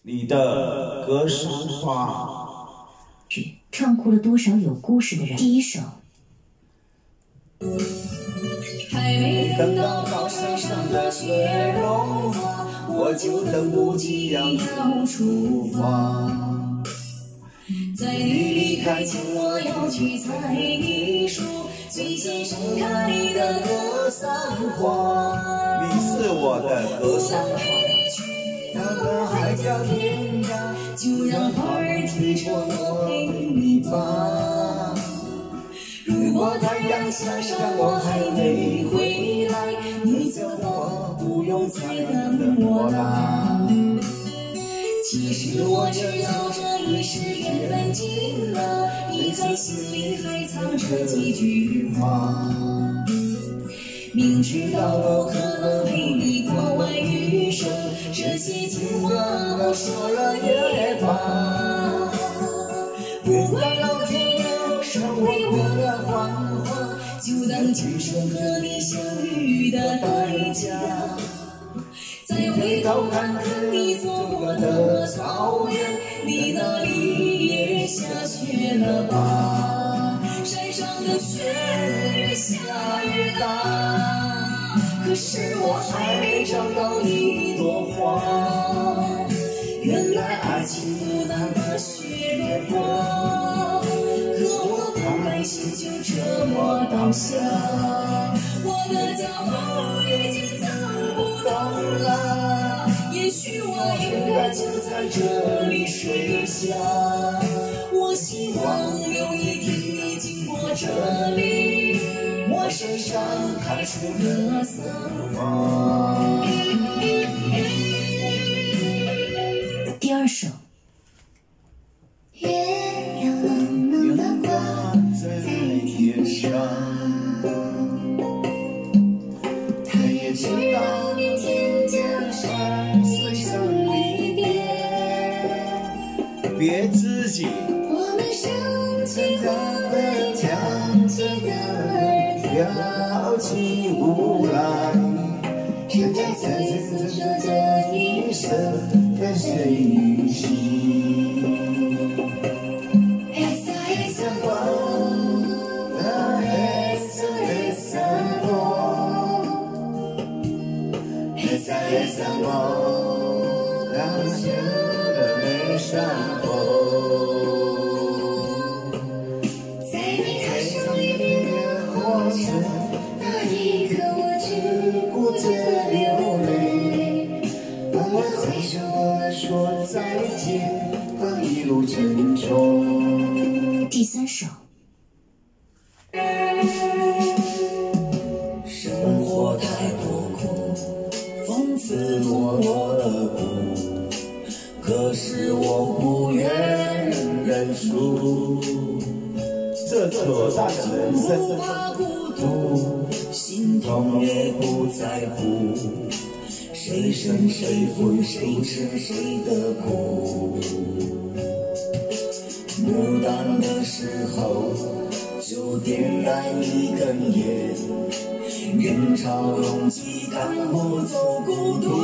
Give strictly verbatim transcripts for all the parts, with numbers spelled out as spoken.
你的格桑花， 唱哭了多少有故事的人。第一首。 还没等到高山上的雪融化，我就等不及要出发。在你离开前，我要去采一束最先盛开的格桑花。 你是我的格桑花。 那个海角天涯，就让花儿听着我陪你吧。如果太阳下山我还没回来，你走我不用再等我啦。其实我知道这已是缘分尽了，遗憾心里还藏着几句话。明知道不可能陪你过完余生，这些情话我说了也罢。不管老天要收回我的芳华，就当今生和你相遇的代价。再回头看看你走过的草原，你那里也下雪了吧？山上的雪越下越大，可是我还没找到一朵花。原来爱情不那么雪莲花，可我不甘心就这么倒下。我的脚步已经走不动了，也许我应该就在这里睡下。我希望有一天你经过这里，我身上开出格桑花。 第二首。 月亮冷冷的挂在天上，它也知道明天将是一场离别。 别自己。 我们升起花飞，将起歌儿跳起舞来，现在再次说这一生的谁与谁。黑色梦，让雪的泪闪红。在你踏上离别的火车，那一刻我只顾着流泪。我们挥手，我们说再见，和一路珍重。 第三首。 生活太多苦，讽刺落寞的苦，可是我不愿认输。 这扯淡的人生， 不怕孤独，心痛也不在乎，谁生谁负，谁吃谁的苦。孤单的时候，就点燃一根烟，人潮拥挤，赶不走孤独。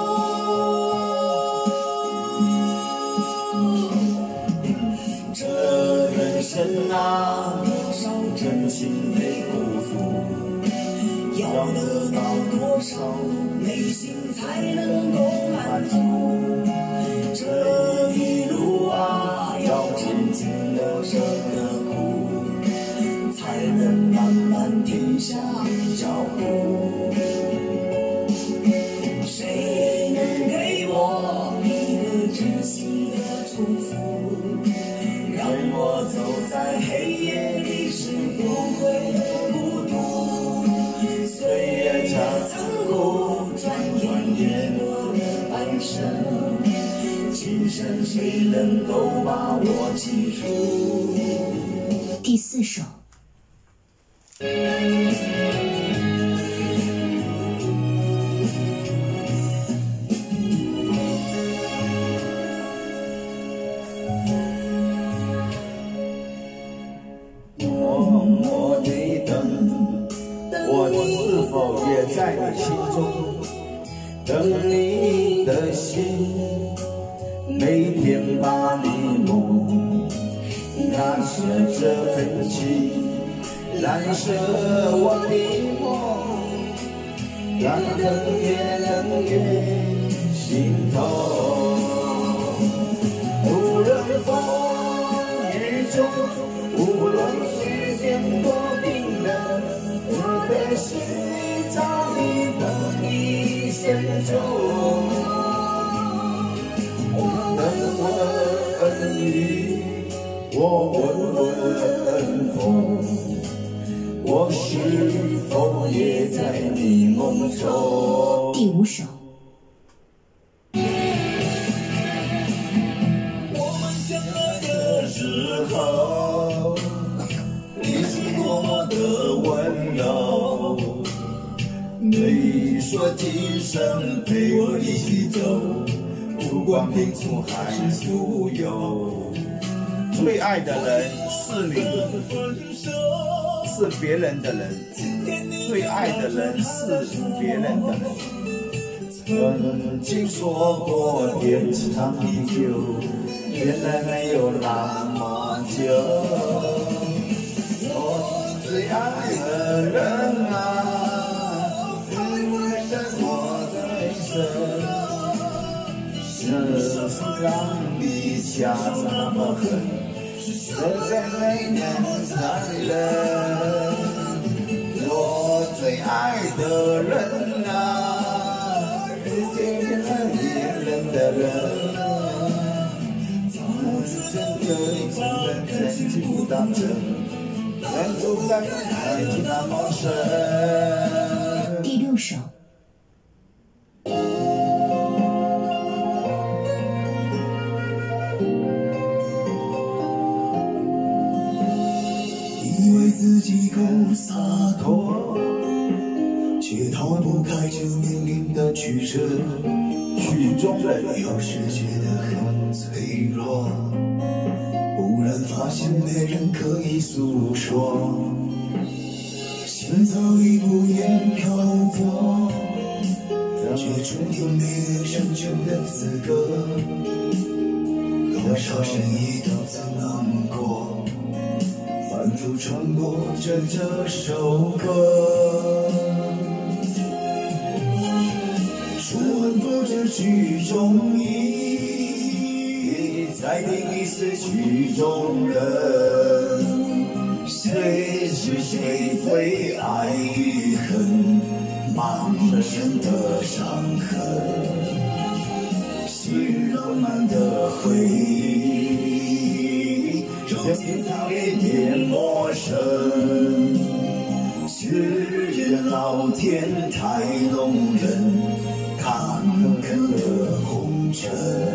这人生啊，多少真情被辜负，要得到多少，内心才能够满足。这一路啊，要渐渐的舍得苦，才能慢慢停下脚步。谁能给我一个真心的祝福，让我走在黑夜里是不会孤独。岁月这残酷，转眼也过了半生，今生谁能够把我记住？ 第四首。 默默地等，我是否也在你心中？等你的心， 每天把你梦，那是这份情，燃烧我的梦，让更越冷越心痛。无论风雨中，无论时间多冰冷，我的心里早已等你深重。我问问雨，我问问风，我是否也在你梦中？ 第五首。 我们相爱的时候，你是多么的温柔，你说今生陪我一起走，不管贫穷还是富有。最爱的人是你，是别人的人，最爱的人是别人的人。曾经说过天长地久，原来没有那么久。我最爱的人啊，为什么在生？这是让你下这么狠。实在没能残忍，我最爱的人啊，是变了别人的人，我是真的真的真情不当真，人不该爱情那么深。 第六首。 自己够洒脱，却逃不开这命运的曲折。 曲中人有时觉得很脆弱，忽然发现没人可以诉说，心早已不愿漂泊，却注定没了深秋的资格。多少深夜都曾难过，反复重播着这首歌，说很多这曲中意，再定义是曲中人。谁是谁非爱与恨，满身的伤痕，是浪漫的回忆，如今早已变陌生。是人老天太容忍，坎坷的红尘。